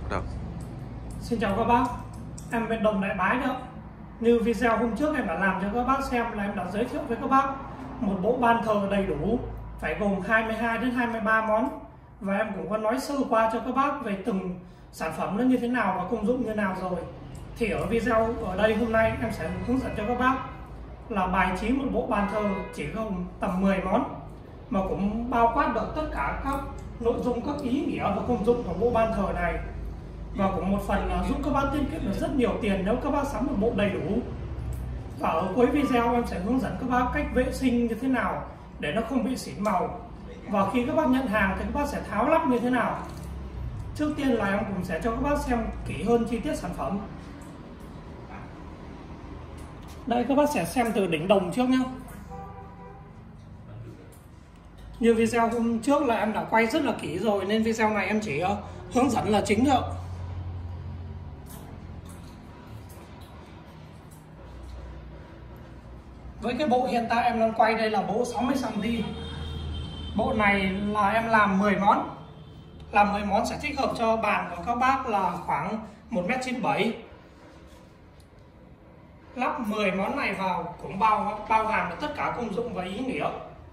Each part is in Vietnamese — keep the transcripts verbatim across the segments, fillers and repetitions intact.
Đâu. Xin chào các bác, em bên Đồng Đại Bái nữa. Như video hôm trước em đã làm cho các bác xem là em đã giới thiệu với các bác một bộ ban thờ đầy đủ, phải gồm hai mươi hai đến hai mươi ba món. Và em cũng có nói sơ qua cho các bác về từng sản phẩm nó như thế nào và công dụng như nào rồi. Thì ở video ở đây hôm nay em sẽ hướng dẫn cho các bác là bài trí một bộ ban thờ chỉ gồm tầm mười món, mà cũng bao quát được tất cả các nội dung, các ý nghĩa và công dụng của bộ ban thờ này. Và cũng một phần là giúp các bác tiết kiệm được rất nhiều tiền nếu các bác sắm một bộ đầy đủ. Và ở cuối video em sẽ hướng dẫn các bác cách vệ sinh như thế nào để nó không bị xỉn màu. Và khi các bác nhận hàng thì các bác sẽ tháo lắp như thế nào. Trước tiên là em cũng sẽ cho các bác xem kỹ hơn chi tiết sản phẩm. Đây, các bác sẽ xem từ đỉnh đồng trước nhé. Như video hôm trước là em đã quay rất là kỹ rồi, nên video này em chỉ uh, hướng dẫn là chính thôi. Với cái bộ hiện tại em đang quay đây là bộ sáu mươi xăng ti mét. Bộ này là em làm mười món. Làm mười món sẽ thích hợp cho bàn của các bác là khoảng một mét chín mươi bảy. Lắp mười món này vào cũng bao bao hàm được tất cả công dụng và ý nghĩa.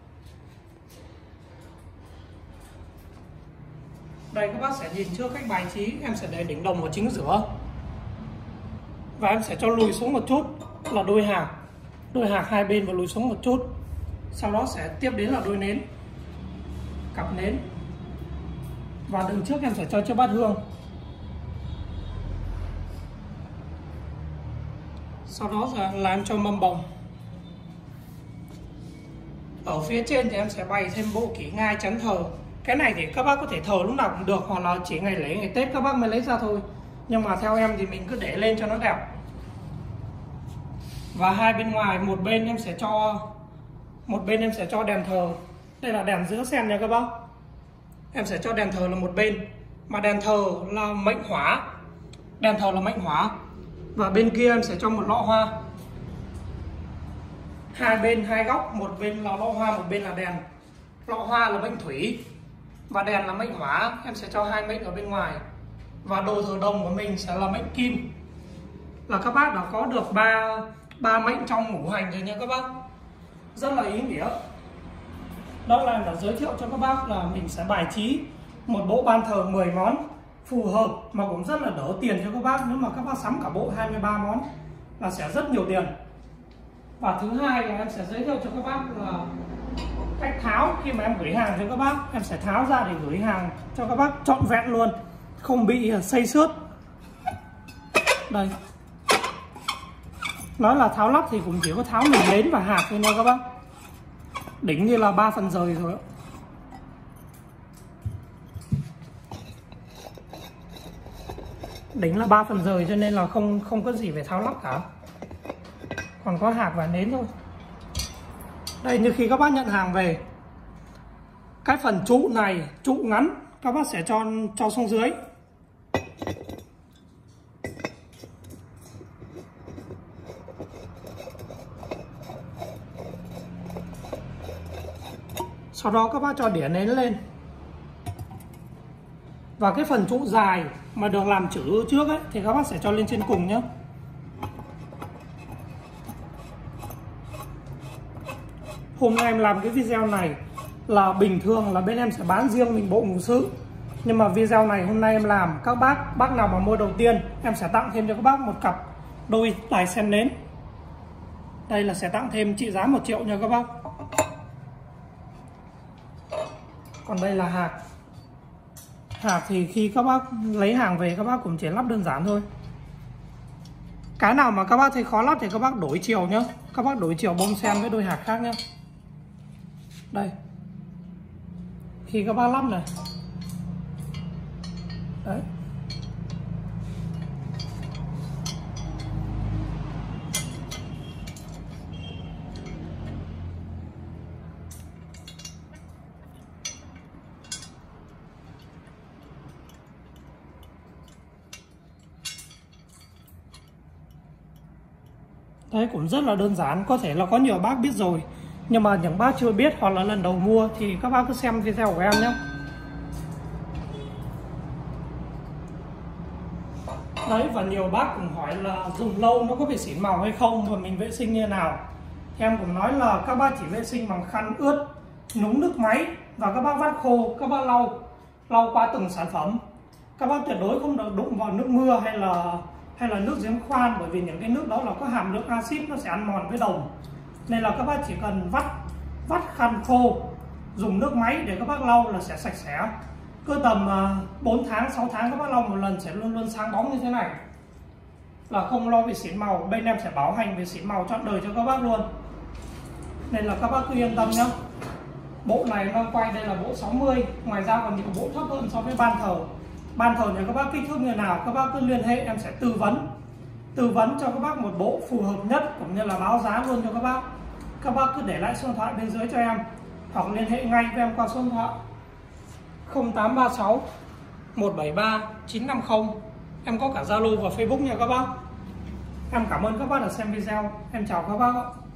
Đây, các bác sẽ nhìn trước cách bài trí. Em sẽ để đỉnh đồng ở chính giữa. Và em sẽ cho lùi xuống một chút là đôi hạc. Đôi hạc hai bên và lùi xuống một chút. Sau đó sẽ tiếp đến là đôi nến, cặp nến. Và đường trước em sẽ cho chiếc bát hương. Sau đó là em cho mâm bồng. Ở phía trên thì em sẽ bày thêm bộ kỷ ngai chắn thờ. Cái này thì các bác có thể thờ lúc nào cũng được, hoặc là chỉ ngày lễ ngày Tết các bác mới lấy ra thôi. Nhưng mà theo em thì mình cứ để lên cho nó đẹp. Và hai bên ngoài, một bên em sẽ cho một bên em sẽ cho đèn thờ. Đây là đèn giữa sen nha các bác. Em sẽ cho đèn thờ là một bên, mà đèn thờ là mệnh hỏa. Đèn thờ là mệnh hỏa. Và bên kia em sẽ cho một lọ hoa. Hai bên, hai góc, một bên là lọ hoa, một bên là đèn. Lọ hoa là mệnh thủy và đèn là mệnh hỏa. Em sẽ cho hai mệnh ở bên ngoài. Và đồ thờ đồng của mình sẽ là mệnh kim. Là các bác đã có được ba ba mệnh trong ngũ hành rồi nha các bác. Rất là ý nghĩa. Đó là em đã giới thiệu cho các bác là mình sẽ bài trí một bộ ban thờ mười món phù hợp mà cũng rất là đỡ tiền cho các bác. Nếu mà các bác sắm cả bộ hai mươi ba món là sẽ rất nhiều tiền. Và thứ hai là em sẽ giới thiệu cho các bác là cách tháo. Khi mà em gửi hàng cho các bác, em sẽ tháo ra để gửi hàng cho các bác trọn vẹn luôn, không bị xây xước. Đây, nói là tháo lắp thì cũng chỉ có tháo mình nến và hạt thôi nha các bác. Đỉnh như là ba phần rời rồi. Đỉnh là ba phần rời cho nên là không không có gì phải tháo lắp cả. Còn có hạt và nến thôi. Đây, như khi các bác nhận hàng về, cái phần trụ này, trụ ngắn các bác sẽ cho cho xuống dưới. Sau đó các bác cho đĩa nến lên. Và cái phần trụ dài mà được làm chữ trước ấy thì các bác sẽ cho lên trên cùng nhé. Hôm nay em làm cái video này là bình thường là bên em sẽ bán riêng mình bộ ngũ sự. Nhưng mà video này hôm nay em làm, các bác bác nào mà mua đầu tiên em sẽ tặng thêm cho các bác một cặp đôi đài sen nến. Đây là sẽ tặng thêm trị giá một triệu nha các bác. Còn đây là hạt. Hạt thì khi các bác lấy hàng về các bác cũng chỉ lắp đơn giản thôi. Cái nào mà các bác thấy khó lắp thì các bác đổi chiều nhé. Các bác đổi chiều bông sen với đôi hạt khác nhé. Đây, khi các bác lắp này. Đấy. Đấy, cũng rất là đơn giản. Có thể là có nhiều bác biết rồi, nhưng mà những bác chưa biết hoặc là lần đầu mua thì các bác cứ xem video của em nhé. Đấy, và nhiều bác cũng hỏi là dùng lâu nó có bị xỉn màu hay không và mình vệ sinh như nào. Thì em cũng nói là các bác chỉ vệ sinh bằng khăn ướt, nhúng nước máy và các bác vắt khô, các bác lau lau qua từng sản phẩm. Các bác tuyệt đối không được đụng vào nước mưa hay là hay là nước giếng khoan, bởi vì những cái nước đó là có hàm lượng axit, nó sẽ ăn mòn với đồng. Nên là các bác chỉ cần vắt vắt khăn khô, dùng nước máy để các bác lau là sẽ sạch sẽ. Cứ tầm bốn tháng, sáu tháng các bác lau một lần sẽ luôn luôn sáng bóng như thế này, là không lo bị xỉn màu. Bên em sẽ bảo hành về xỉn màu trọn đời cho các bác luôn. Nên là các bác cứ yên tâm nhé. Bộ này đang quay đây là bộ sáu mươi, ngoài ra còn nhiều bộ thấp hơn so với ban thờ. Ban thờ nhà các bác kích thước như nào các bác cứ liên hệ, em sẽ tư vấn tư vấn cho các bác một bộ phù hợp nhất, cũng như là báo giá luôn cho các bác. Các bác cứ để lại số điện thoại bên dưới cho em, hoặc liên hệ ngay với em qua số điện thoại không tám ba sáu một bảy ba chín năm không. Em có cả Zalo và Facebook nha các bác. Em cảm ơn các bác đã xem video. Em chào các bác ạ.